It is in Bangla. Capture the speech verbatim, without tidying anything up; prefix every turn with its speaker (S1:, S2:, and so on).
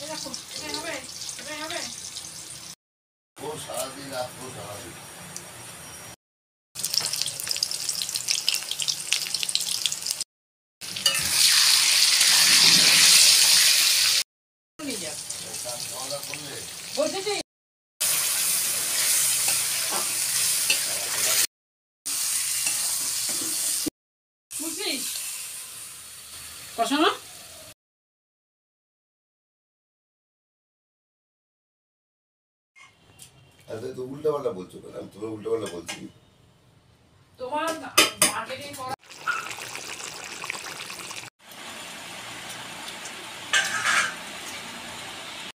S1: ও সারাদিন রাত ও সারাদিন
S2: কষানো
S1: আরে তো উল্টা পাল্টা বলছো কেন? আমি তোমার উল্টা পাল্টা বলছি।
S2: তোমার মার্কেটিং করা